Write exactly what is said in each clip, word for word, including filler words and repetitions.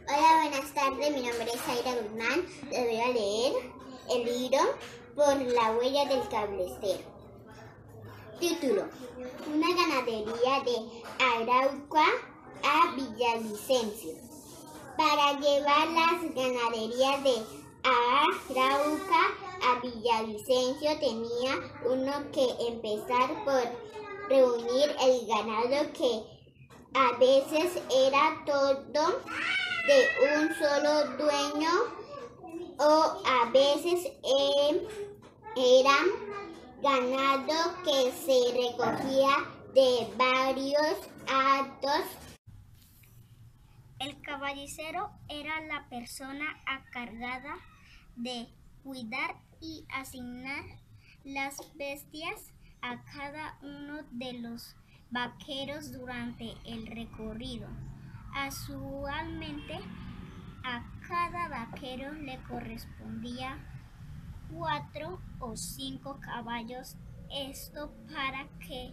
Hola, buenas tardes. Mi nombre es Zaira Guzmán. Les voy a leer el libro Por la huella del cablecero. Título: Una ganadería de Arauca a Villavicencio. Para llevar las ganaderías de Arauca a Villavicencio tenía uno que empezar por reunir el ganado, que a veces era todo de un solo dueño o a veces eh, eran ganado que se recogía de varios hatos. El caballicero era la persona encargada de cuidar y asignar las bestias a cada uno de los vaqueros durante el recorrido. Usualmente a cada vaquero le correspondía cuatro o cinco caballos, esto para que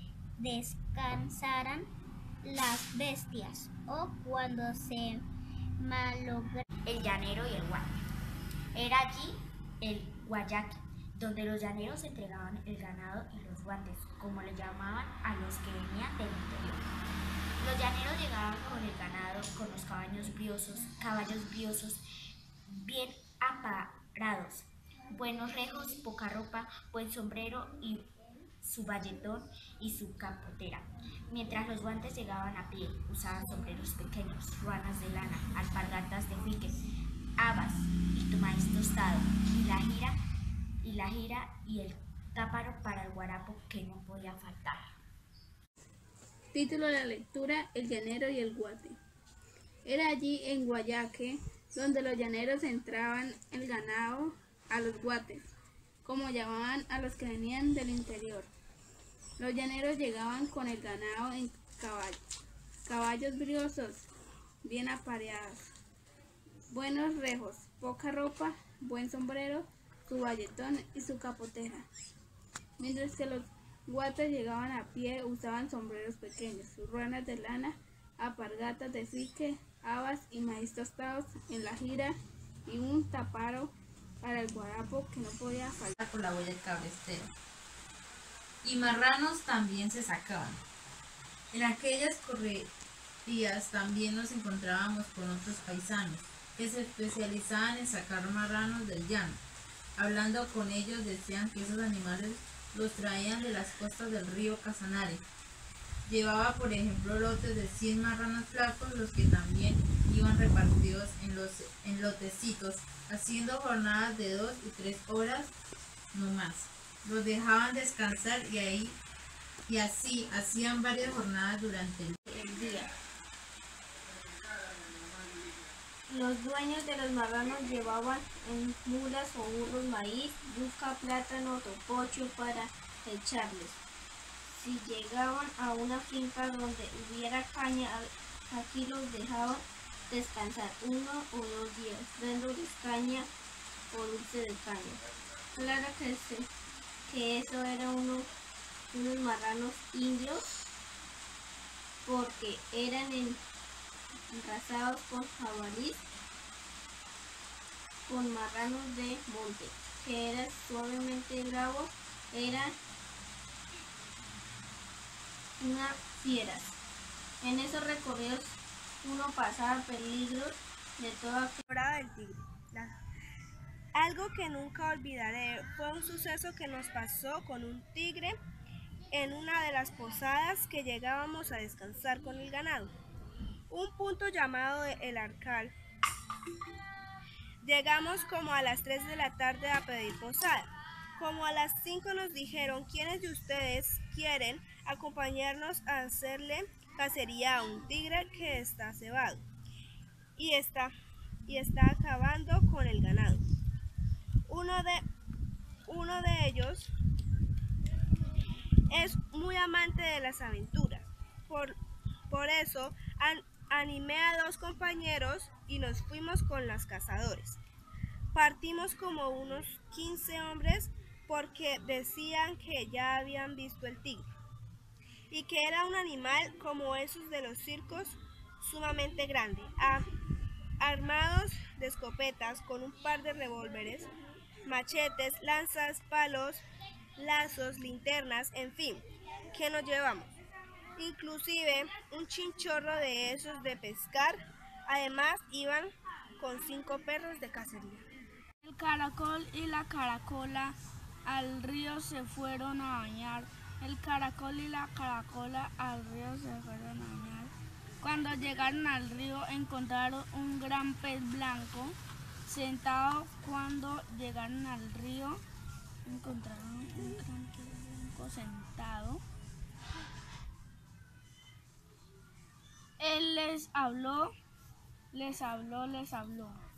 descansaran las bestias o cuando se malograra. El llanero y el guate. Era allí el guayaque, donde los llaneros entregaban el ganado y los guantes, como le llamaban a los que venían del interior. Los llaneros llegaban con el ganado, con los caballos briosos, caballos briosos, bien aparados, buenos rejos, poca ropa, buen sombrero y su bayetón y su capotera, mientras los guantes llegaban a pie. Usaban sombreros pequeños, ruanas de lana, alpargatas de fique, habas y maíz tostado, y la gira y la gira y el táparo para el guarapo, que no podía faltar. Título de la lectura: El llanero y el guate. Era allí en Guayaque donde los llaneros entraban el ganado a los guates, como llamaban a los que venían del interior. Los llaneros llegaban con el ganado en caballos, caballos briosos, bien apareados, buenos rejos, poca ropa, buen sombrero, su bayetón y su capotera, mientras que los guates llegaban a pie. Usaban sombreros pequeños, ruanas de lana, alpargatas de fique, habas y maíz tostados en la gira y un taparo para el guarapo, que no podía faltar. Por la huella del cablecero. Y marranos también se sacaban. En aquellas correrías también nos encontrábamos con otros paisanos que se especializaban en sacar marranos del llano. Hablando con ellos decían que esos animales los traían de las costas del río Casanare. Llevaba, por ejemplo, lotes de cien marranos flacos, los que también iban repartidos en, los, en lotecitos, haciendo jornadas de dos y tres horas no más. Los dejaban descansar y ahí y así hacían varias jornadas durante el día. Los dueños de los marranos llevaban en mulas o burros maíz, yuca, plátano, topocho para echarles. Si llegaban a una finca donde hubiera caña, aquí los dejaban descansar uno o dos días, dándoles caña o dulce de caña. Claro que, se, que eso eran uno, unos marranos indios, porque eran enrazados con jabalíes, con marranos de monte, que eran suavemente bravos, eran unas fieras. En esos recorridos uno pasaba peligros de toda temporada del tigre. La... Algo que nunca olvidaré fue un suceso que nos pasó con un tigre en una de las posadas que llegábamos a descansar con el ganado. Un punto llamado El Arcal. Llegamos como a las tres de la tarde a pedir posada. Como a las cinco nos dijeron: ¿quiénes de ustedes quieren acompañarnos a hacerle cacería a un tigre que está cebado y está, y está acabando con el ganado? Uno de, uno de ellos es muy amante de las aventuras. Por, por eso an, animé a dos compañeros y nos fuimos con los cazadores. Partimos como unos quince hombres porque decían que ya habían visto el tigre y que era un animal como esos de los circos, sumamente grande. A, armados de escopetas con un par de revólveres, machetes, lanzas, palos, lazos, linternas, en fin, ¿qué nos llevamos? Inclusive un chinchorro de esos de pescar. Además iban con cinco perros de cacería. El caracol y la caracola al río se fueron a bañar. El caracol y la caracola al río se fueron a bañar. Cuando llegaron al río encontraron un gran pez blanco sentado. Cuando llegaron al río encontraron un gran pez blanco sentado. Él les habló, les habló, les habló.